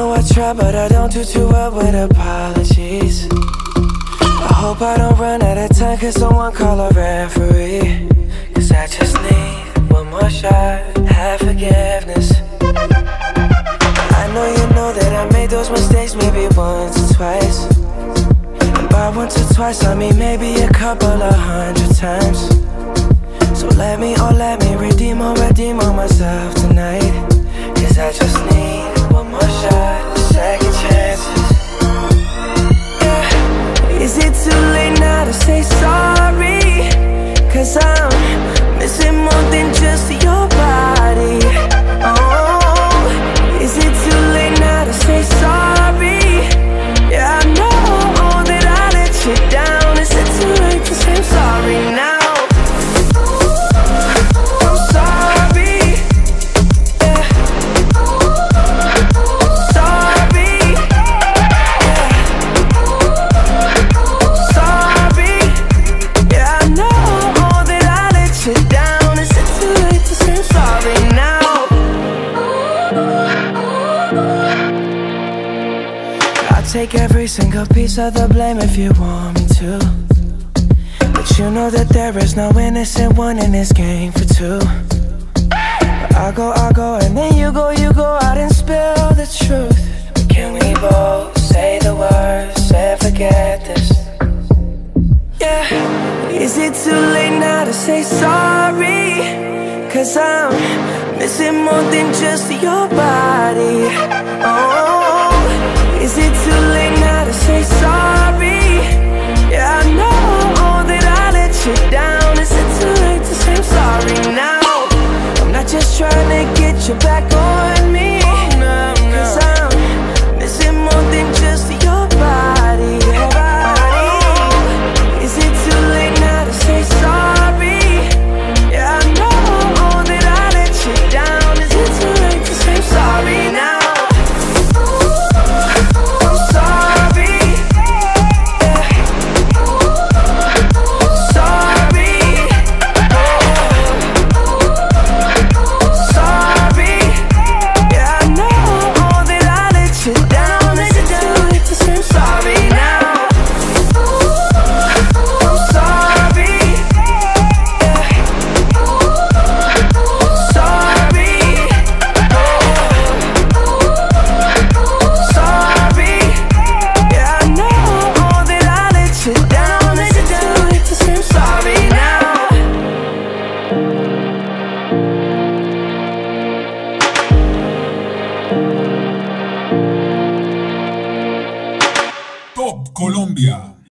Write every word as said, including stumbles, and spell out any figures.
know I try, but I don't do too well with apologies. I hope I don't run out of time, cause someone call a referee. Cause I just need one more shot, have forgiveness. I know you know that I made those mistakes maybe once or twice. And by once or twice I mean maybe a couple of hundred times. So let me, oh let me redeem or redeem on myself tonight. Cause I just need one more shot, second chances. Yeah. Is it too late now to say sorry? Cause I'm missing more than just your body. Oh, is it too late now to say sorry? Yeah, I know that I let you down. Is it too late to say I'm sorry now? Take every single piece of the blame if you want me to. But you know that there is no innocent one in this game for two. But I go, I go, and then you go, you go out and spill the truth. But can we both say the words and forget this? Yeah. Is it too late now to say sorry? Cause I'm missing more than just your body. Oh, is it too late now to say sorry? Yeah, I know that I let you down. Is it too late to say I'm sorry now? I'm not just trying to get you back on me. Cause I'm missing more than just your body. Oh, is it too late now to say sorry? Yeah, I know that I let you down. Is it too late to say I'm sorry now? Top Colombia.